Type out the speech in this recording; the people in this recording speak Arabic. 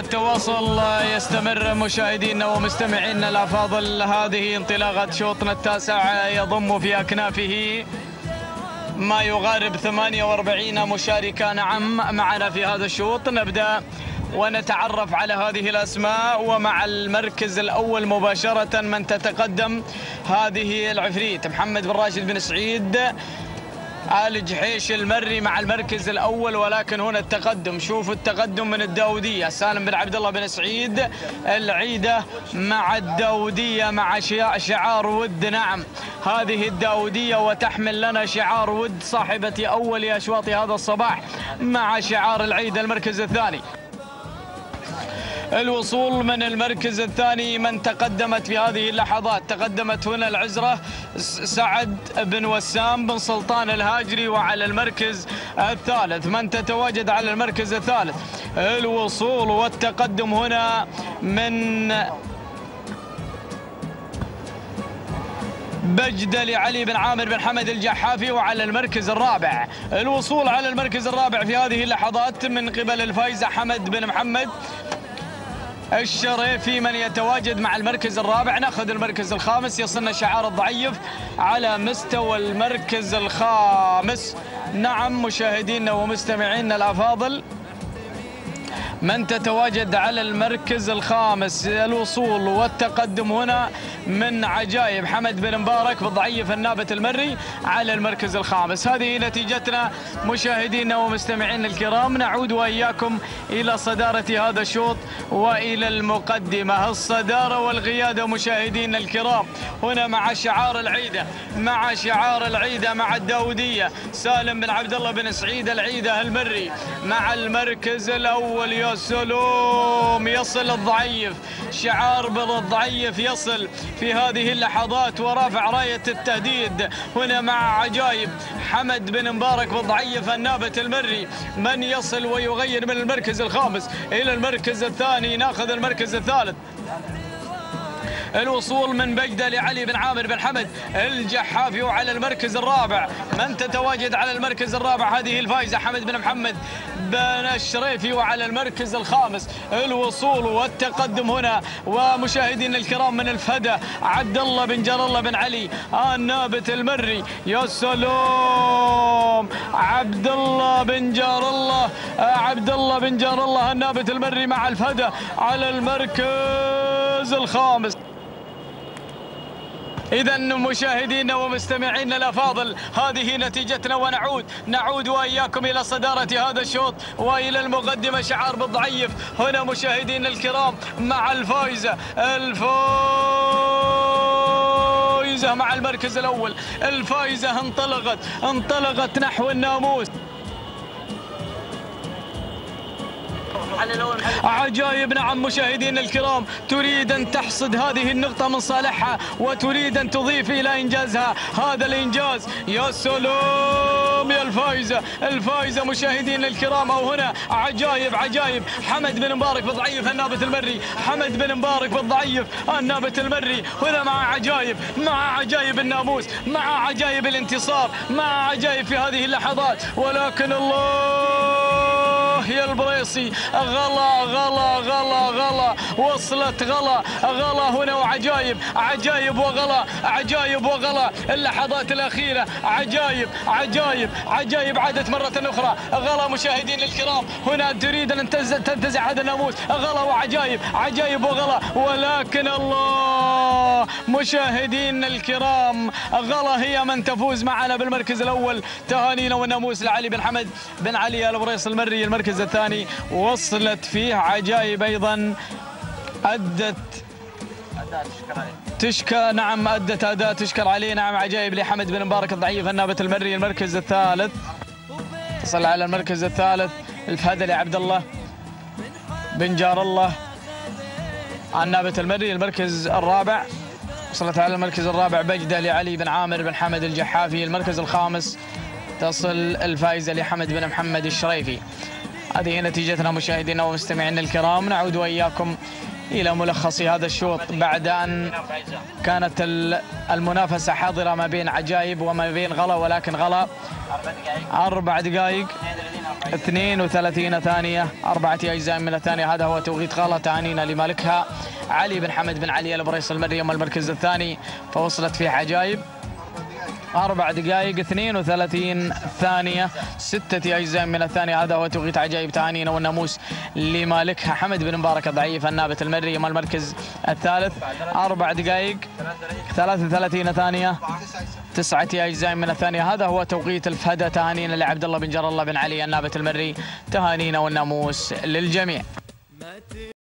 التواصل يستمر مشاهدينا ومستمعينا الأفاضل. هذه انطلاقة شوطنا التاسع يضم في أكنافه ما يقارب 48 مشاركا معنا في هذا الشوط. نبدأ ونتعرف على هذه الأسماء، ومع المركز الأول مباشرة من تتقدم هذه العفريت محمد بن راشد بن سعيد آل جحيش المري مع المركز الأول. ولكن هنا التقدم، شوفوا التقدم من الداودية سالم بن عبد الله بن سعيد العيدة مع الداودية مع شعار ود. نعم هذه الداودية وتحمل لنا شعار ود صاحبة أول أشواط هذا الصباح مع شعار العيدة المركز الثاني. الوصول من المركز الثاني من تقدمت في هذه اللحظات، تقدمت هنا العزرة سعد بن وسام بن سلطان الهاجري، وعلى المركز الثالث من تتواجد على المركز الثالث الوصول والتقدم هنا من بجدلي علي بن عامر بن حمد الجحافي، وعلى المركز الرابع الوصول على المركز الرابع في هذه اللحظات من قبل الفايز حمد بن محمد الشريفي من يتواجد مع المركز الرابع. ناخذ المركز الخامس، يصلنا شعار الضعيف على مستوى المركز الخامس. نعم مشاهدينا ومستمعينا الأفاضل، من تتواجد على المركز الخامس الوصول والتقدم هنا من عجايب حمد بن مبارك بالضعيف النابت المري على المركز الخامس. هذه نتيجتنا مشاهدينا ومستمعينا الكرام. نعود وإياكم إلى صدارة هذا الشوط وإلى المقدمة. الصدارة والقيادة مشاهدينا الكرام هنا مع شعار العيدة، مع شعار العيدة مع الداودية سالم بن عبد الله بن سعيد العيدة المري مع المركز الأول. يا سلام، يصل الضعيف، شعار بالضعيف يصل في هذه اللحظات ورافع راية التهديد هنا مع عجايب حمد بن مبارك بالضعيف النابت المري من يصل ويغير من المركز الخامس إلى المركز الثاني. ناخذ المركز الثالث، الوصول من بجدة لعلي بن عامر بن حمد الجحافي، وعلى المركز الرابع من تتواجد على المركز الرابع هذه الفايزة حمد بن محمد بن الشريفي، وعلى المركز الخامس الوصول والتقدم هنا ومشاهدينا الكرام من الفدى عبد الله بن جار الله بن علي النابت المري. يا سلام، عبد الله بن جار الله، عبد الله بن جار الله النابت المري مع الفدى على المركز الخامس. إذا مشاهدينا ومستمعينا الأفاضل هذه نتيجتنا، ونعود وإياكم إلى صدارة هذا الشوط وإلى المقدمة شعار بالضعيف هنا مشاهدينا الكرام مع الفائزة مع المركز الأول. الفائزة انطلقت نحو الناموس. عجايب نعم مشاهدينا الكرام، تريد أن تحصد هذه النقطة من صالحها وتريد أن تضيف إلى إنجازها هذا الإنجاز. يا سلام يا الفائزة مشاهدينا الكرام. أو هنا عجايب حمد بن مبارك بالضعيف النابت المري، حمد بن مبارك بالضعيف النابت المري هنا مع عجايب الناموس، مع عجايب الانتصار، مع عجايب في هذه اللحظات. ولكن الله يا البريصي، غلا وصلت غلا هنا، وعجايب عجايب وغلا اللحظات الأخيرة. عجايب عادت مرة أخرى غلا مشاهدين الكرام. هنا تريد أن تنتزع هذا الناموس، غلا وعجايب وغلا. ولكن الله مشاهدين الكرام، غلا هي من تفوز معنا بالمركز الأول. تهانينا والناموس لعلي بن حمد بن علي البريص المري المركز الثاني. وصلت فيه عجايب أيضا أدت أداء تشكر عليه. نعم عجايب لحمد بن مبارك الضعيف النابت المري المركز الثالث. وصل على المركز الثالث الفهد لعبد الله بن جار الله النابت المري المركز الرابع. وصلت على المركز الرابع بجدة لعلي بن عامر بن حمد الجحافي المركز الخامس. تصل الفائزة لحمد بن محمد الشريفي. هذه نتيجتنا مشاهدينا ومستمعينا الكرام. نعود وإياكم إلى ملخص هذا الشوط بعد أن كانت المنافسة حاضرة ما بين عجايب وما بين غلا، ولكن غلا 4 دقائق 32 ثانية، 4 أجزاء من الثانية. هذا هو توقيت غلط، تهانينا لمالكها علي بن حمد بن علي البريص المريم المركز الثاني، فوصلت فيه عجائب. 4 دقائق 32 ثانية، 6 أجزاء من الثانية. هذا هو توقيت عجائب، تهانينا والناموس لمالكها حمد بن مبارك الضعيف النابت المريم المركز الثالث. 4 دقائق 33 ثانية، 9 أجزاء من الثانية. هذا هو توقيت الفهدة، تهانينا لعبد الله بن جر الله بن علي النابت المري، تهانينا والناموس للجميع.